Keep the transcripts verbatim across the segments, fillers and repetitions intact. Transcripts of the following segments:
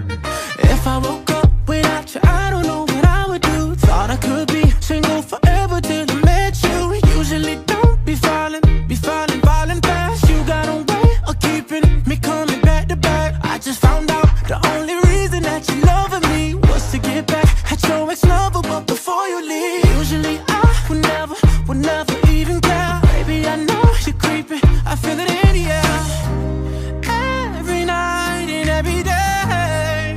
If I woke up without you, I don't know what I would do. Thought I could be single forever till I met you. Usually don't be falling, be falling, falling fast. You got a way of keeping me coming back to back. I just found out the only reason that you loving me was to get back at your ex-lover, but before you leave, usually I would never, would never even care. Baby, I know you're creeping, I feel it in the air. Every night and every day,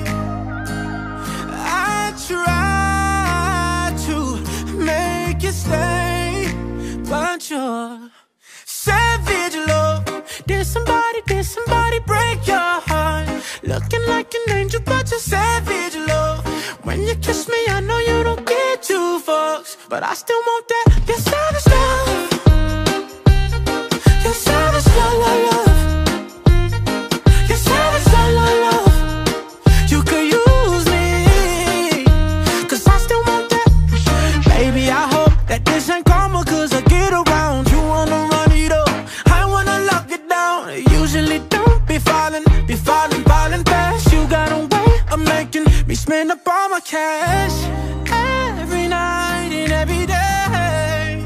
I try to make you stay, but you're savage love. Did somebody, did somebody break your heart? Looking like an angel, but you're savage love. When you kiss me, I know you don't get two fucks, but I still want that. You're savage love. You're savage love, love, love. You're savage love, love, love. You could use me, cause I still want that. Baby, I hope that this ain't karma, cause I get around. You wanna run it up, I wanna lock it down. Usually don't be falling, be falling, falling fast. You got a way of making me spend up all my cash. Every night and every day,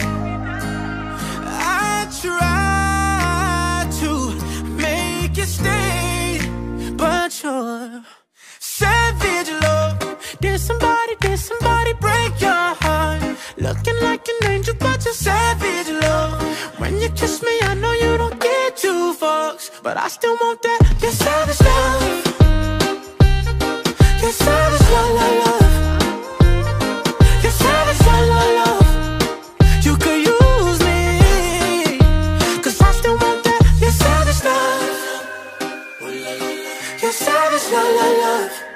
I try to make you stay, but you're savage love. Did somebody, did somebody break your heart? Looking like an angel, but you're savage love. When you kiss me, I know you don't get two fucks, but I still want that. You're savage love. You're savage love, love, love. You're savage love, love, love. You could use me, cause I still want that. You're savage love. You're savage love, love, love.